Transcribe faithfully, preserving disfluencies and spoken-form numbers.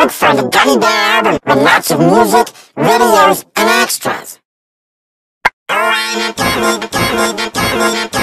Look for the Gummy Bear with lots of music, videos, and extras.